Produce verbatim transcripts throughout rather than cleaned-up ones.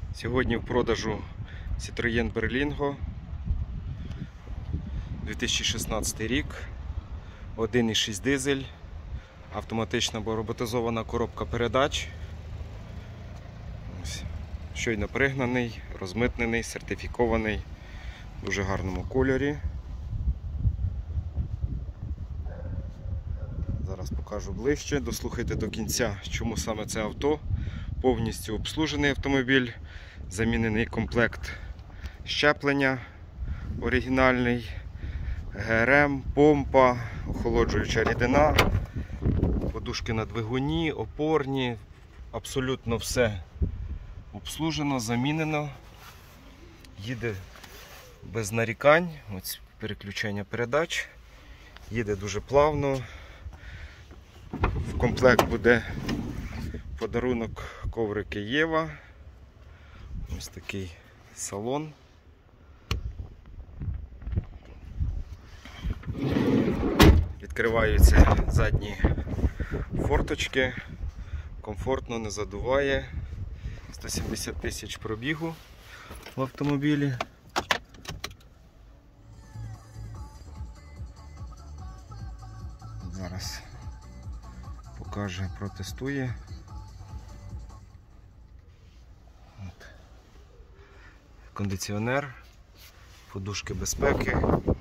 Сьогодні в продажу Citroen Berlingo, дві тисячі шістнадцятий рік, один і шість дизель, автоматична або роботизована коробка передач. Ось, щойно пригнаний, розмитнений, сертифікований, в дуже гарному кольорі. Зараз покажу ближче, дослухайте до кінця, чому саме це авто. Повністю обслужений автомобіль, замінений комплект щеплення оригінальний, ГРМ, помпа, охолоджуюча рідина, подушки на двигуні, опорні, абсолютно все обслужено, замінено, їде без нарікань. Ось переключення передач, їде дуже плавно. В комплект буде подарунок коврики Єва. Ось такий салон. Відкриваються задні форточки, комфортно, не задуває. сто сімдесят тисяч пробігу в автомобілі. Зараз покаже, протестує. От. Кондиціонер, подушки безпеки,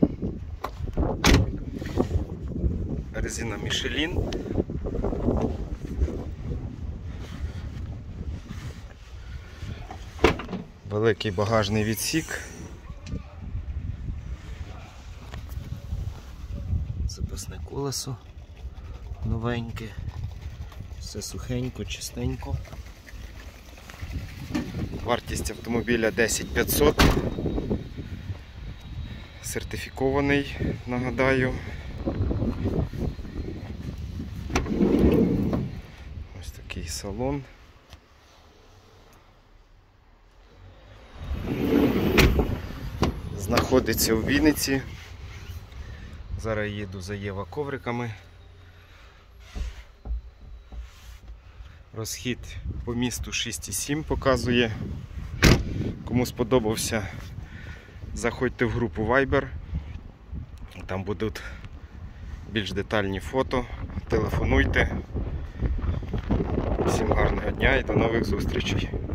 резина Michelin. Великий багажний відсік. Запасне колесо новеньке, все сухенько, чистенько. Вартість автомобіля десять п'ятсот. Сертифікований, нагадаю. Ось такий салон. Знаходиться у Вінниці. Зараз їду за Єва ковриками. Розхід по місту шість і сім показує. Кому сподобався, заходьте в групу Viber. Там будуть більш детальні фото. Телефонуйте. Всім гарного дня і до нових зустрічей.